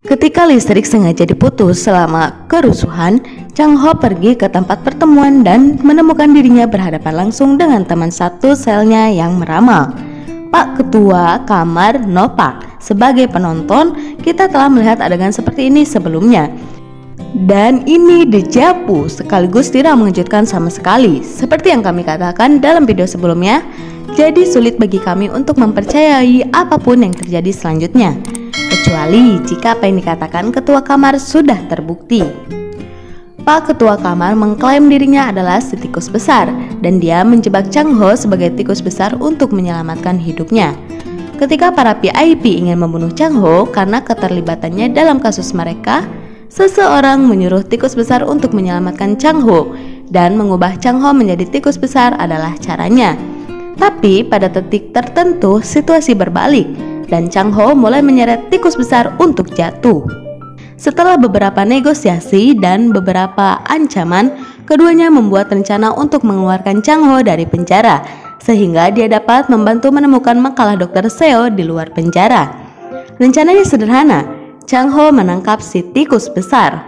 Ketika listrik sengaja diputus selama kerusuhan, Chang Ho pergi ke tempat pertemuan dan menemukan dirinya berhadapan langsung dengan teman satu selnya yang meramal, Pak Ketua Kamar Nopak. Sebagai penonton, kita telah melihat adegan seperti ini sebelumnya. Dan ini dejavu, sekaligus tidak mengejutkan sama sekali. Seperti yang kami katakan dalam video sebelumnya, jadi sulit bagi kami untuk mempercayai apapun yang terjadi selanjutnya, kecuali jika apa yang dikatakan ketua kamar sudah terbukti. Pak Ketua Kamar mengklaim dirinya adalah si tikus besar, dan dia menjebak Chang Ho sebagai tikus besar untuk menyelamatkan hidupnya. Ketika para VIP ingin membunuh Chang Ho karena keterlibatannya dalam kasus mereka, seseorang menyuruh tikus besar untuk menyelamatkan Chang Ho, dan mengubah Chang Ho menjadi tikus besar adalah caranya. Tapi pada detik tertentu situasi berbalik, dan Chang Ho mulai menyeret tikus besar untuk jatuh. Setelah beberapa negosiasi dan beberapa ancaman, keduanya membuat rencana untuk mengeluarkan Chang Ho dari penjara, sehingga dia dapat membantu menemukan makalah Dr. Seo di luar penjara. Rencananya sederhana, Chang Ho menangkap si tikus besar.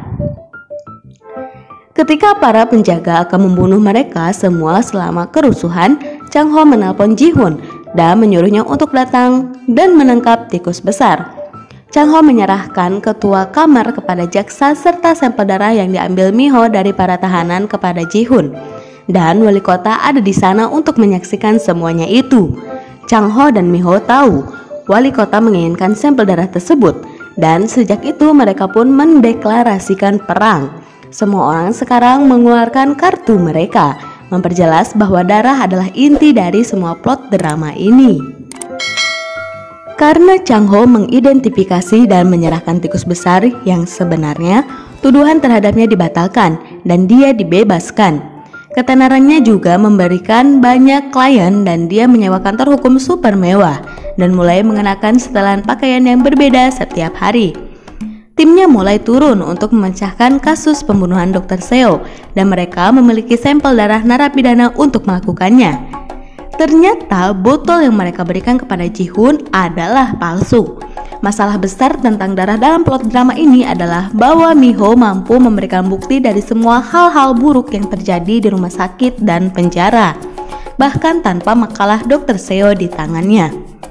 Ketika para penjaga akan membunuh mereka semua selama kerusuhan, Chang Ho menelpon Ji Hoon dan menyuruhnya untuk datang dan menangkap tikus besar. Chang Ho menyerahkan ketua kamar kepada jaksa serta sampel darah yang diambil Miho dari para tahanan kepada Ji Hoon. Dan wali kota ada di sana untuk menyaksikan semuanya itu. Chang Ho dan Miho tahu wali kota menginginkan sampel darah tersebut, dan sejak itu mereka pun mendeklarasikan perang. Semua orang sekarang mengeluarkan kartu mereka, memperjelas bahwa darah adalah inti dari semua plot drama ini. Karena Chang Ho mengidentifikasi dan menyerahkan tikus besar yang sebenarnya, tuduhan terhadapnya dibatalkan dan dia dibebaskan. Ketenarannya juga memberikan banyak klien dan dia menyewa kantor hukum super mewah dan mulai mengenakan setelan pakaian yang berbeda setiap hari. Timnya mulai turun untuk memecahkan kasus pembunuhan Dr. Seo dan mereka memiliki sampel darah narapidana untuk melakukannya. Ternyata botol yang mereka berikan kepada Ji Hoon adalah palsu. Masalah besar tentang darah dalam plot drama ini adalah bahwa Miho mampu memberikan bukti dari semua hal-hal buruk yang terjadi di rumah sakit dan penjara, bahkan tanpa makalah Dr. Seo di tangannya.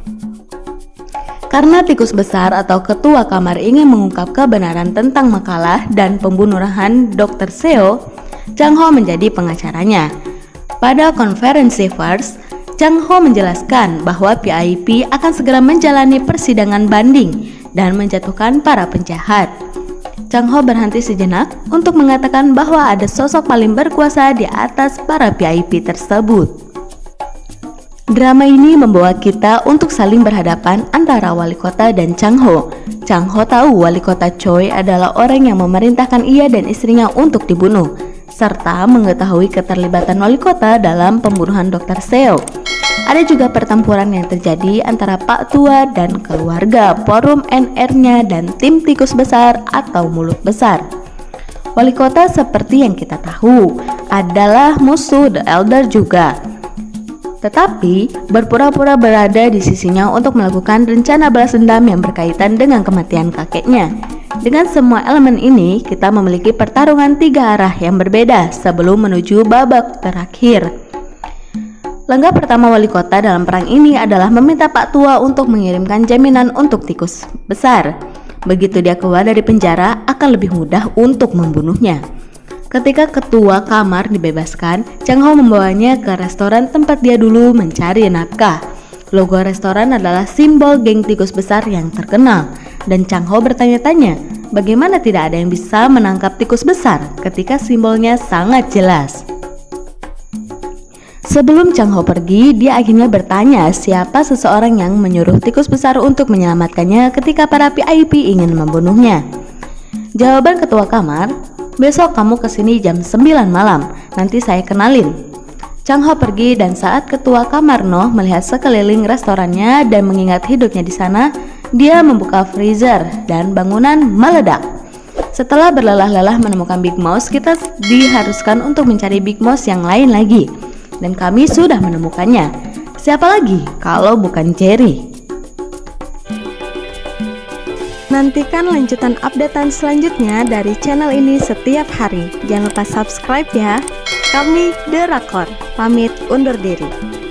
Karena tikus besar atau ketua kamar ingin mengungkap kebenaran tentang makalah dan pembunuhan Dr. Seo, Chang Ho menjadi pengacaranya. Pada konferensi pers, Chang Ho menjelaskan bahwa VIP akan segera menjalani persidangan banding dan menjatuhkan para penjahat. Chang Ho berhenti sejenak untuk mengatakan bahwa ada sosok paling berkuasa di atas para VIP tersebut. Drama ini membawa kita untuk saling berhadapan antara wali kota dan Chang Ho. Chang Ho tahu wali kota Choi adalah orang yang memerintahkan ia dan istrinya untuk dibunuh, serta mengetahui keterlibatan wali kota dalam pembunuhan Dr. Seo. Ada juga pertempuran yang terjadi antara Pak Tua dan keluarga, forum NR-nya dan tim tikus besar atau mulut besar. Wali kota seperti yang kita tahu adalah musuh The Elder juga, tetapi berpura-pura berada di sisinya untuk melakukan rencana balas dendam yang berkaitan dengan kematian kakeknya. Dengan semua elemen ini, kita memiliki pertarungan 3 arah yang berbeda sebelum menuju babak terakhir. Langkah pertama wali kota dalam perang ini adalah meminta Pak Tua untuk mengirimkan jaminan untuk tikus besar. Begitu dia keluar dari penjara, akan lebih mudah untuk membunuhnya. Ketika ketua kamar dibebaskan, Chang Ho membawanya ke restoran tempat dia dulu mencari nafkah. Logo restoran adalah simbol geng tikus besar yang terkenal, dan Chang Ho bertanya-tanya, bagaimana tidak ada yang bisa menangkap tikus besar ketika simbolnya sangat jelas. Sebelum Chang Ho pergi, dia akhirnya bertanya siapa seseorang yang menyuruh tikus besar untuk menyelamatkannya ketika para VIP ingin membunuhnya. Jawaban ketua kamar, besok kamu kesini jam 9 malam, nanti saya kenalin. Chang Ho pergi dan saat ketua kamar Noh melihat sekeliling restorannya dan mengingat hidupnya di sana, dia membuka freezer dan bangunan meledak. Setelah berlelah-lelah menemukan Big Mouse, kita diharuskan untuk mencari Big Mouse yang lain lagi. Dan kami sudah menemukannya. Siapa lagi kalau bukan Jerry? Nantikan lanjutan updatean selanjutnya dari channel ini setiap hari. Jangan lupa subscribe ya. Kami The Rakor, pamit undur diri.